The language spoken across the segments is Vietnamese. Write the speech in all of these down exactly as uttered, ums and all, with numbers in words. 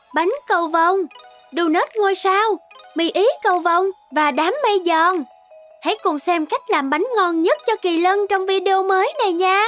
bánh cầu vồng, donut ngôi sao, mì ý cầu vồng và đám mây giòn. Hãy cùng xem cách làm bánh ngon nhất cho Kỳ Lân trong video mới này nha.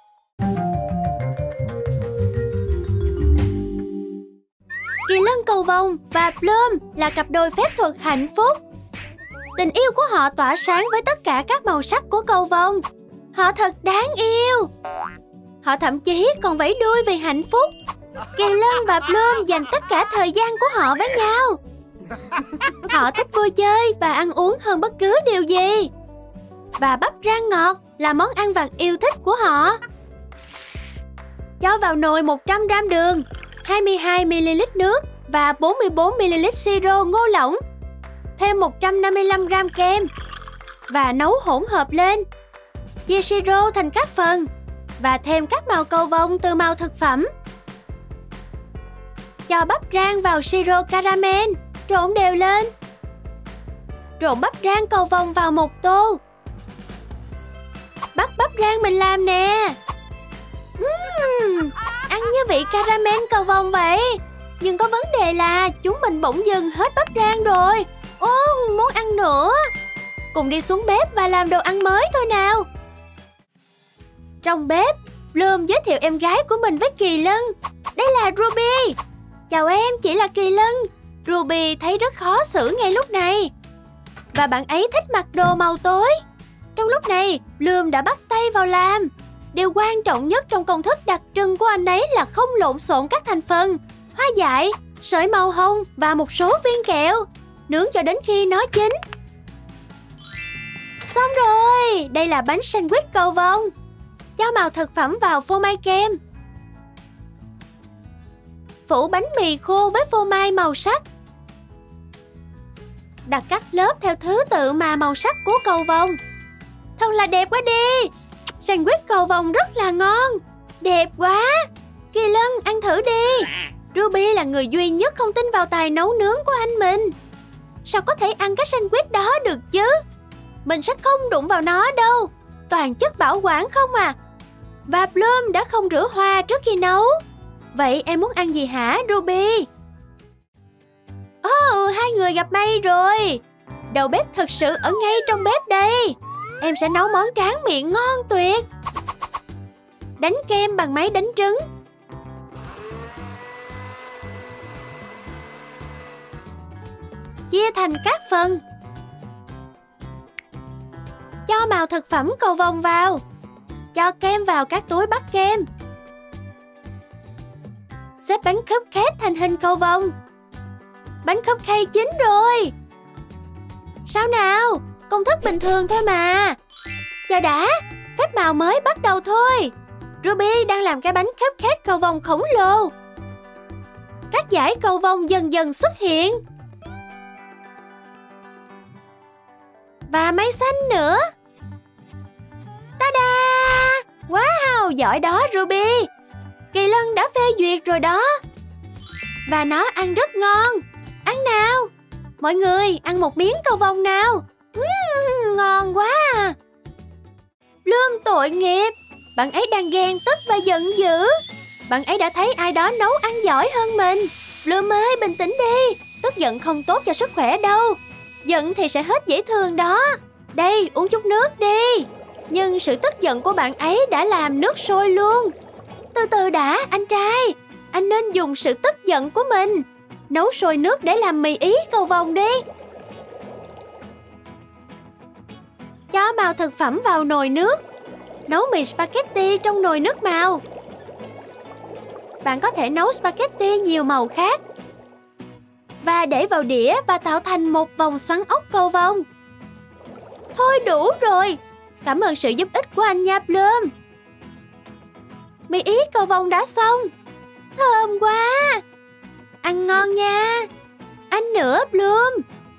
Kỳ Lân cầu vồng và Bloom là cặp đôi phép thuật hạnh phúc. Tình yêu của họ tỏa sáng với tất cả các màu sắc của cầu vồng. Họ thật đáng yêu. Họ thậm chí còn vẫy đuôi vì hạnh phúc. Kỳ Lân và Bloom dành tất cả thời gian của họ với nhau. Họ thích vui chơi và ăn uống hơn bất cứ điều gì. Và bắp rang ngọt là món ăn vặt yêu thích của họ. Cho vào nồi một trăm gam đường, hai mươi hai mi li lít nước và bốn mươi bốn mi li lít siro ngô lỏng. Thêm một trăm năm mươi lăm gam kem và nấu hỗn hợp lên. Chia siro thành các phần và thêm các màu cầu vồng từ màu thực phẩm. Cho bắp rang vào siro caramel, trộn đều lên. Trộn bắp rang cầu vồng vào một tô. Bắt bắp rang mình làm nè. Uhm, ăn như vị caramel cầu vồng vậy. Nhưng có vấn đề là chúng mình bỗng dưng hết bắp rang rồi. Ô, muốn ăn nữa. Cùng đi xuống bếp và làm đồ ăn mới thôi nào. Trong bếp, Bloom giới thiệu em gái của mình với Kỳ Lân. Đây là Ruby. Chào em, chị là Kỳ Lân. Ruby thấy rất khó xử ngay lúc này. Và bạn ấy thích mặc đồ màu tối. Trong lúc này, Bloom đã bắt tay vào làm. Điều quan trọng nhất trong công thức đặc trưng của anh ấy là không lộn xộn các thành phần. Hoa dại, sợi màu hồng và một số viên kẹo. Nướng cho đến khi nó chín. Xong rồi, đây là bánh sandwich cầu vồng. Cho màu thực phẩm vào phô mai kem. Phủ bánh mì khô với phô mai màu sắc. Đặt các lớp theo thứ tự mà màu sắc của cầu vồng. Thật là đẹp quá đi. Sandwich cầu vồng rất là ngon. Đẹp quá. Kỳ Lân, ăn thử đi. Ruby là người duy nhất không tin vào tài nấu nướng của anh mình. Sao có thể ăn cái sandwich đó được chứ? Mình sẽ không đụng vào nó đâu. Toàn chất bảo quản không à. Và Bloom đã không rửa hoa trước khi nấu. Vậy em muốn ăn gì hả Ruby? Ồ, oh, hai người gặp may rồi. Đầu bếp thực sự ở ngay trong bếp đây. Em sẽ nấu món tráng miệng ngon tuyệt. Đánh kem bằng máy đánh trứng. Chia thành các phần. Cho màu thực phẩm cầu vồng vào. Cho kem vào các túi bắt kem. Xếp bánh cupcake thành hình cầu vồng. Bánh cupcake chín rồi. Sao nào? Công thức bình thường thôi mà. Chờ đã, phép màu mới bắt đầu thôi. Ruby đang làm cái bánh cupcake cầu vồng khổng lồ. Các dải cầu vồng dần dần xuất hiện. Và máy xanh nữa. Ta-da! Wow, giỏi đó Ruby. Kỳ Lân đã phê duyệt rồi đó. Và nó ăn rất ngon. Ăn nào. Mọi người ăn một miếng cầu vồng nào. uhm, Ngon quá à. Bloom tội nghiệp. Bạn ấy đang ghen tức và giận dữ. Bạn ấy đã thấy ai đó nấu ăn giỏi hơn mình. Bloom ơi, bình tĩnh đi. Tức giận không tốt cho sức khỏe đâu. Giận thì sẽ hết dễ thương đó. Đây, uống chút nước đi. Nhưng sự tức giận của bạn ấy đã làm nước sôi luôn. Từ từ đã, anh trai. Anh nên dùng sự tức giận của mình nấu sôi nước để làm mì ý cầu vồng đi. Cho màu thực phẩm vào nồi nước. Nấu mì spaghetti trong nồi nước màu. Bạn có thể nấu spaghetti nhiều màu khác. Và để vào đĩa và tạo thành một vòng xoắn ốc cầu vồng. Thôi đủ rồi. Cảm ơn sự giúp ích của anh nha Bloom. Mì ý cầu vồng đã xong. Thơm quá. Ăn ngon nha. Ăn nữa Bloom.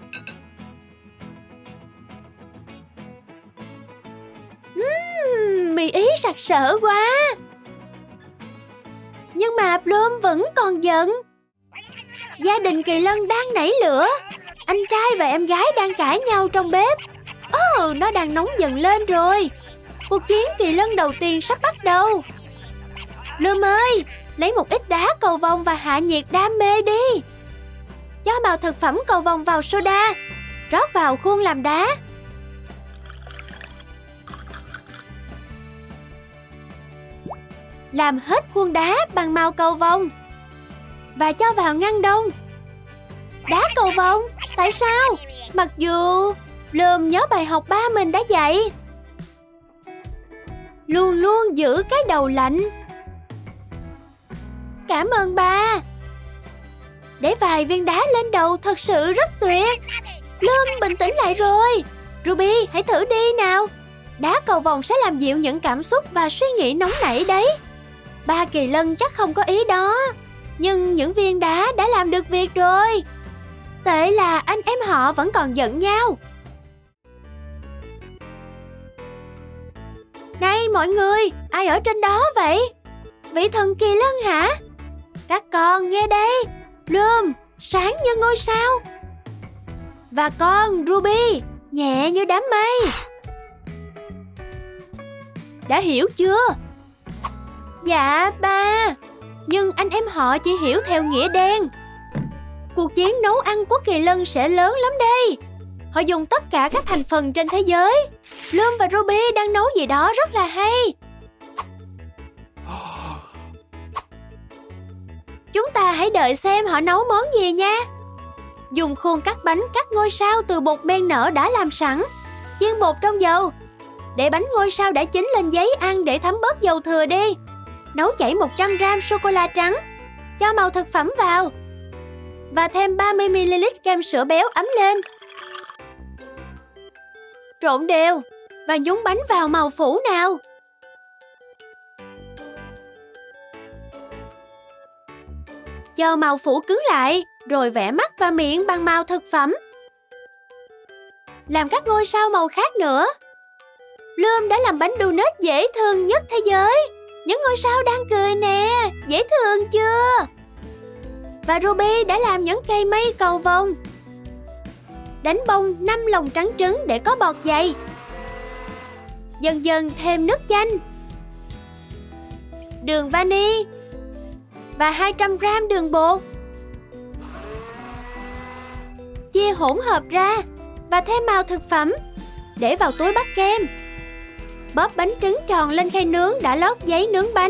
uhm, Mì ý sặc sỡ quá. Nhưng mà Bloom vẫn còn giận. Gia đình Kỳ Lân đang nảy lửa. Anh trai và em gái đang cãi nhau trong bếp. Ồ, oh, nó đang nóng dần lên rồi. Cuộc chiến Kỳ Lân đầu tiên sắp bắt đầu. Bloom ơi, Lấy một ít đá cầu vồng và hạ nhiệt đam mê đi. Cho màu thực phẩm cầu vồng vào soda, rót vào khuôn làm đá. Làm hết khuôn đá bằng màu cầu vồng và cho vào ngăn đông. Đá cầu vồng? Tại sao? Mặc dù Bloom nhớ bài học ba mình đã dạy. Luôn luôn giữ cái đầu lạnh. Cảm ơn ba. Để vài viên đá lên đầu thật sự rất tuyệt. Bloom bình tĩnh lại rồi. Ruby, hãy thử đi nào. Đá cầu vồng sẽ làm dịu những cảm xúc và suy nghĩ nóng nảy đấy. Ba Kỳ Lân chắc không có ý đó, nhưng những viên đá đã làm được việc rồi. Tệ là anh em họ vẫn còn giận nhau. Này mọi người, ai ở trên đó vậy? Vị thần Kỳ Lân hả? Các con nghe đây. Bloom, sáng như ngôi sao. Và con Ruby, nhẹ như đám mây. Đã hiểu chưa? Dạ ba. Nhưng anh em họ chỉ hiểu theo nghĩa đen. Cuộc chiến nấu ăn của Kỳ Lân sẽ lớn lắm đây. Họ dùng tất cả các thành phần trên thế giới. Bloom và Ruby đang nấu gì đó rất là hay. Chúng ta hãy đợi xem họ nấu món gì nha. Dùng khuôn cắt bánh cắt ngôi sao từ bột men nở đã làm sẵn. Chiên bột trong dầu. Để bánh ngôi sao đã chín lên giấy ăn để thấm bớt dầu thừa đi. Nấu chảy một trăm gam sô-cô-la trắng. Cho màu thực phẩm vào. Và thêm ba mươi mi li lít kem sữa béo ấm lên. Trộn đều. Và nhúng bánh vào màu phủ nào. Cho màu phủ cứng lại. Rồi vẽ mắt và miệng bằng màu thực phẩm. Làm các ngôi sao màu khác nữa. Bloom đã làm bánh donut dễ thương nhất thế giới. Những ngôi sao đang cười nè. Dễ thương chưa? Và Ruby đã làm những cây mây cầu vồng. Đánh bông năm lồng trắng trứng để có bọt dày. Dần dần thêm nước chanh, đường vani và hai trăm gam đường bột. Chia hỗn hợp ra và thêm màu thực phẩm. Để vào túi bắt kem. Bóp bánh trứng tròn lên khay nướng đã lót giấy nướng bánh.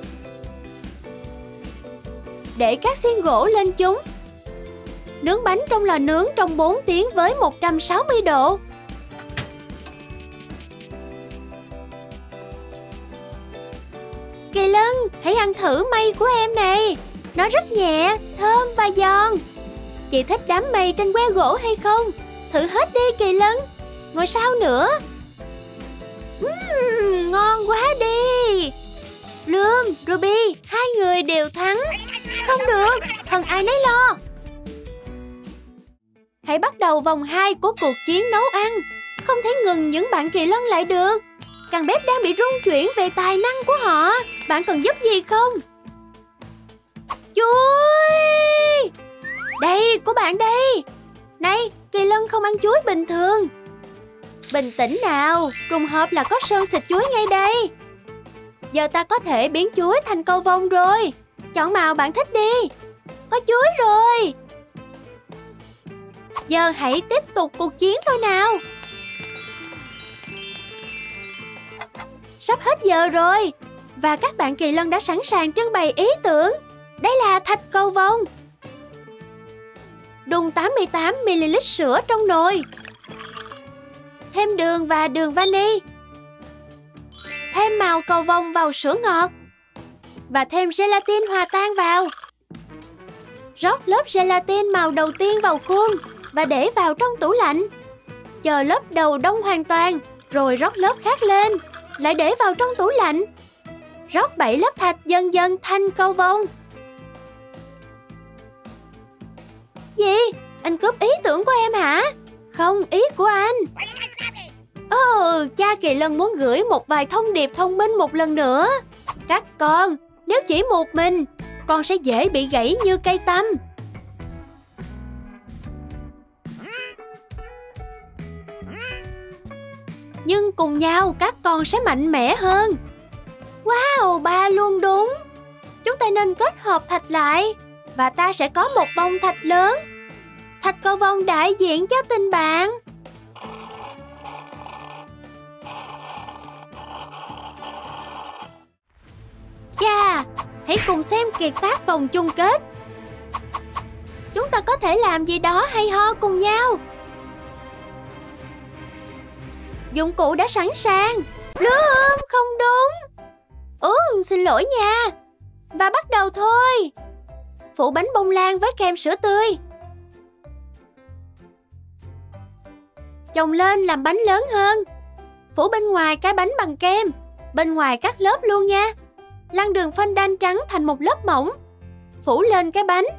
Để các xiên gỗ lên chúng. Nướng bánh trong lò nướng trong bốn tiếng với một trăm sáu mươi độ. Kỳ Lân, hãy ăn thử mây của em này. Nó rất nhẹ, thơm và giòn. Chị thích đám mây trên que gỗ hay không? Thử hết đi Kỳ Lân. Ngồi sao nữa? Uhm, ngon quá đi. Bloom, Ruby, hai người đều thắng. Không được, thần ai nấy lo. Hãy bắt đầu vòng hai của cuộc chiến nấu ăn. Không thể ngừng những bạn Kỳ Lân lại được. Căn bếp đang bị rung chuyển về tài năng của họ. Bạn cần giúp gì không? Chuối! Đây, của bạn đây. Này, Kỳ Lân không ăn chuối bình thường. Bình tĩnh nào, trùng hợp là có sơn xịt chuối ngay đây. Giờ ta có thể biến chuối thành cầu vồng rồi. Chọn màu bạn thích đi. Có chuối rồi. Giờ hãy tiếp tục cuộc chiến thôi nào. Sắp hết giờ rồi. Và các bạn Kỳ Lân đã sẵn sàng trưng bày ý tưởng. Đây là thạch cầu vồng. Đun tám mươi tám mi li lít sữa trong nồi. Thêm đường và đường vani. Thêm màu cầu vồng vào sữa ngọt. Và thêm gelatin hòa tan vào. Rót lớp gelatin màu đầu tiên vào khuôn và để vào trong tủ lạnh. Chờ lớp đầu đông hoàn toàn, rồi rót lớp khác lên, lại để vào trong tủ lạnh. Rót bảy lớp thạch dần dần thành cầu vồng. Gì? Anh cướp ý tưởng của em hả? Không, ý của anh. Ồ, cha Kỳ Lân muốn gửi một vài thông điệp thông minh một lần nữa. Các con, nếu chỉ một mình, con sẽ dễ bị gãy như cây tăm. Nhưng cùng nhau các con sẽ mạnh mẽ hơn. Wow, ba luôn đúng. Chúng ta nên kết hợp thạch lại và ta sẽ có một vòng thạch lớn. Thạch cầu vồng đại diện cho tình bạn. Chà, hãy cùng xem kiệt tác vòng chung kết. Chúng ta có thể làm gì đó hay ho cùng nhau. Dụng cụ đã sẵn sàng. Bloom, không đúng. Ừ, xin lỗi nha. Và bắt đầu thôi. Phủ bánh bông lan với kem sữa tươi. Chồng lên làm bánh lớn hơn. Phủ bên ngoài cái bánh bằng kem. Bên ngoài cắt lớp luôn nha. Lăn đường fondant trắng thành một lớp mỏng. Phủ lên cái bánh.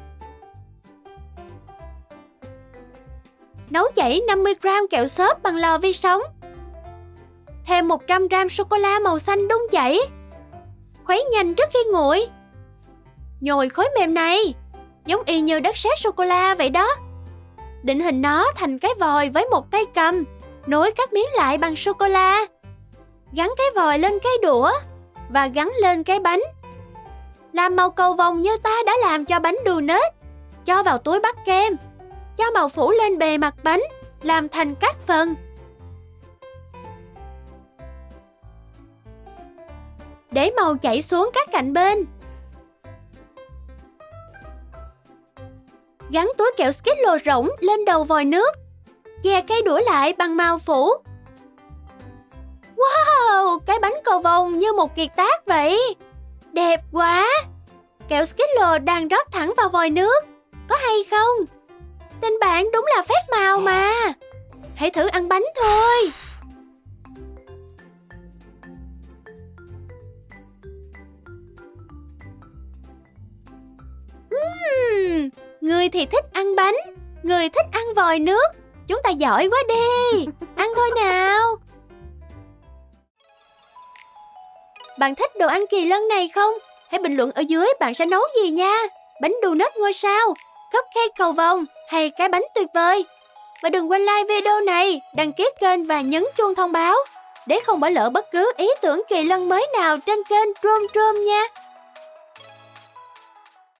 Nấu chảy năm mươi gam kẹo xốp bằng lò vi sóng. Thêm một trăm gam sô-cô-la màu xanh đun chảy. Khuấy nhanh trước khi nguội. Nhồi khối mềm này giống y như đất sét sô-cô-la vậy đó. Định hình nó thành cái vòi với một tay cầm. Nối các miếng lại bằng sô-cô-la. Gắn cái vòi lên cái đũa và gắn lên cái bánh. Làm màu cầu vồng như ta đã làm cho bánh donut. Cho vào túi bắt kem. Cho màu phủ lên bề mặt bánh. Làm thành các phần. Để màu chảy xuống các cạnh bên. Gắn túi kẹo Skittles rỗng lên đầu vòi nước. Che cây đũa lại bằng màu phủ. Wow, cái bánh cầu vồng như một kiệt tác vậy. Đẹp quá. Kẹo Skittles đang rót thẳng vào vòi nước. Có hay không? Tình bạn đúng là phép màu mà. Hãy thử ăn bánh thôi. Uhm, người thì thích ăn bánh, người thích ăn vòi nước. Chúng ta giỏi quá đi. Ăn thôi nào. Bạn thích đồ ăn kỳ lân này không? Hãy bình luận ở dưới bạn sẽ nấu gì nha. Bánh donut ngôi sao, cupcake cầu vồng hay cái bánh tuyệt vời. Và đừng quên like video này, đăng ký kênh và nhấn chuông thông báo để không bỏ lỡ bất cứ ý tưởng kỳ lân mới nào trên kênh Trum Trum nha.